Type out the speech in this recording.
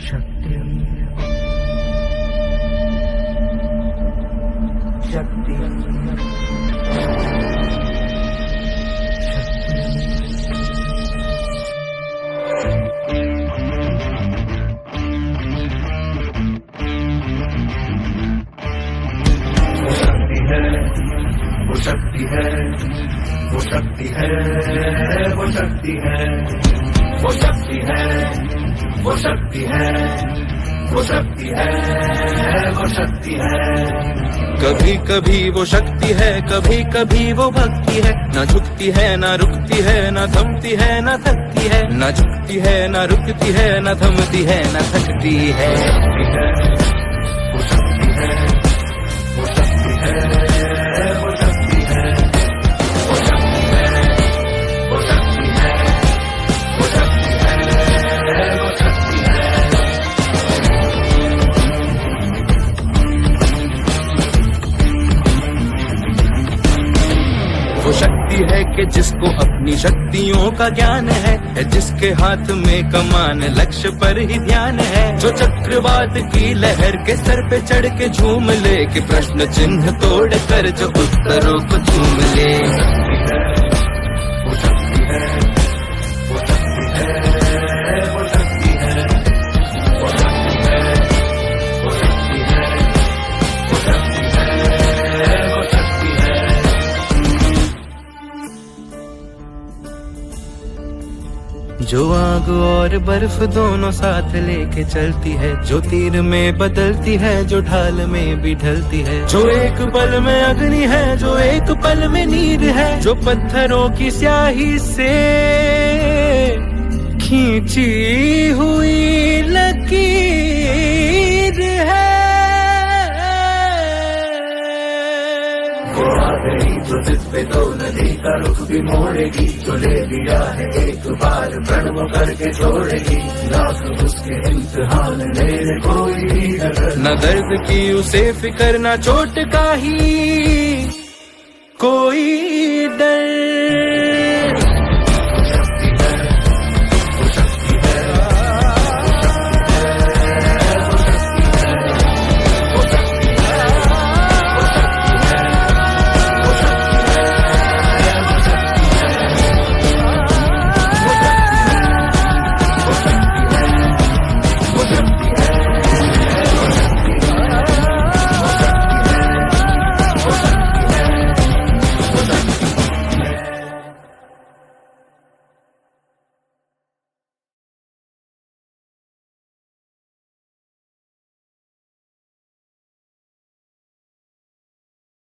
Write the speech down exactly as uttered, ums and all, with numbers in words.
शक्ति शक्ति वो शक्ति है, वो शक्ति है, वो शक्ति है, वो शक्ति है, वो शक्ति है, वो शक्ति है, वो शक्ति है। कभी कभी वो शक्ति है, कभी कभी वो भक्ति है। ना झुकती है ना रुकती है, ना थमती है ना थकती है। ना झुकती है ना रुकती है, ना थमती है ना थकती है। वो शक्ति है, वो शक्ति है, वो शक्ति है, वो शक्ति है, वो शक्ति है, वो शक्ति है, वो शक्ति है। वो शक्ति है कि जिसको अपनी शक्तियों का ज्ञान है, जिसके हाथ में कमान लक्ष्य पर ही ध्यान है। जो चक्रवात की लहर के सर पे चढ़ के झूम ले, कि प्रश्न चिन्ह तोड़ कर जो उत्तरों को झूम ले। वो शक्ति है, वो शक्ति है, वो शक्ति है, वो शक्ति है, वो शक्ति है, वो शक्ति है, वो शक्ति है। जो आग और बर्फ दोनों साथ लेके चलती है, जो तीर में बदलती है, जो ढाल में भी ढलती है। जो एक पल में अग्नि है, जो एक पल में नीर है। जो पत्थरों की स्याही से खींची हुई लकीर है। वो आ गई जो जिस पे तो नदी का रुख भी मोड़ेगी। जो ले लिया है एक बार प्रणव करके छोड़ेगी। लाख उसके इम्तिहान मेरे कोई नजर न दर्द की उसे फिकर, न चोट का ही कोई डर।